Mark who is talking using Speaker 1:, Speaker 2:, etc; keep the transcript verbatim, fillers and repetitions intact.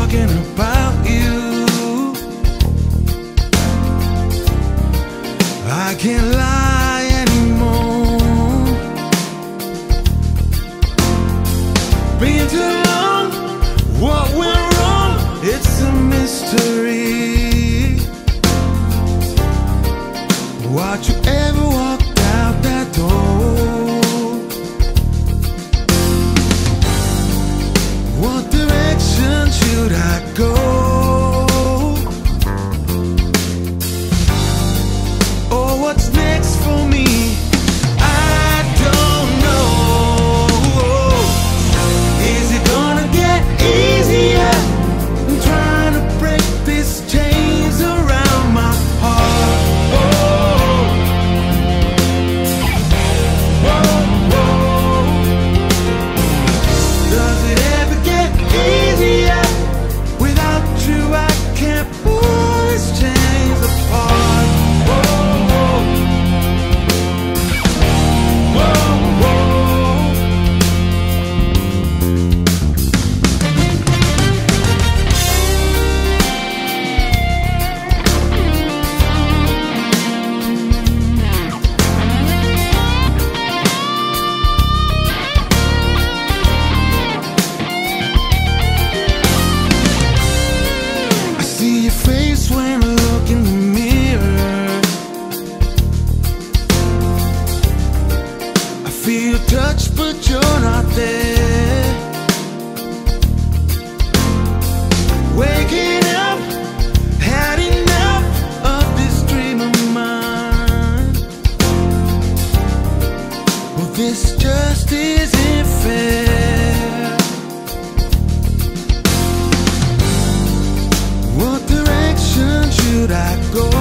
Speaker 1: talking about you. I can't lie anymore. Been too long, what went wrong? It's a mystery. Why'd you ever walk out that door? What direction should I go? Oh, what's next for me? I don't know. Is it gonna get easier? I'm trying to break these chains around my heart. Oh, whoa, whoa. Does it ever get easier? Without you I can't pull these chains apart. Whoa, whoa, whoa. I see your face when I look in the mirror. I feel your touch, but you're not there. Waking up, had enough of this dream of mine. Well, this just isn't fair. What direction should I go?